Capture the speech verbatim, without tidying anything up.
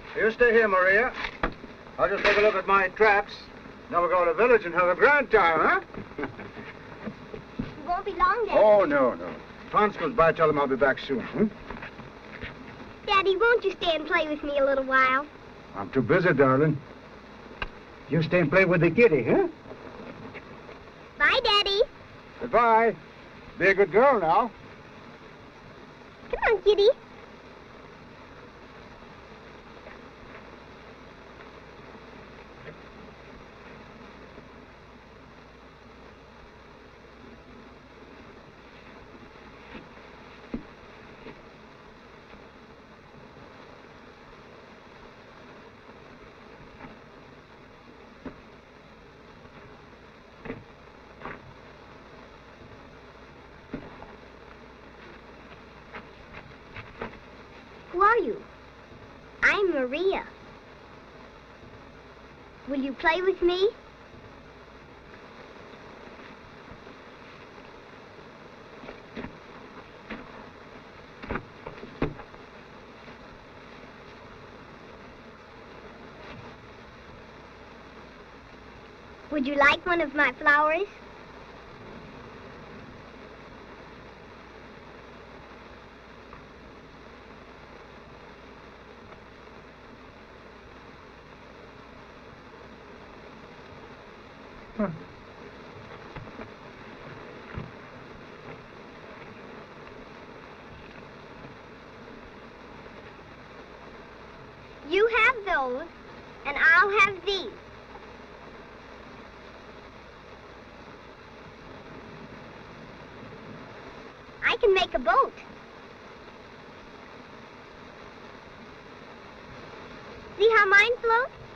You stay here, Maria. I'll just take a look at my traps. Then we'll go to the village and have a grand time, huh? You won't be long, Daddy. Oh, no, no. Franz goes by, tell him I'll be back soon, hmm? Daddy, won't you stay and play with me a little while? I'm too busy, darling. You stay and play with the kitty, huh? Bye, Daddy. Goodbye. Be a good girl now. Come on, kitty. Who are you? I'm Maria. Will you play with me? Would you like one of my flowers? Huh. You have those, and I'll have these. I can make a boat. See how mine floats?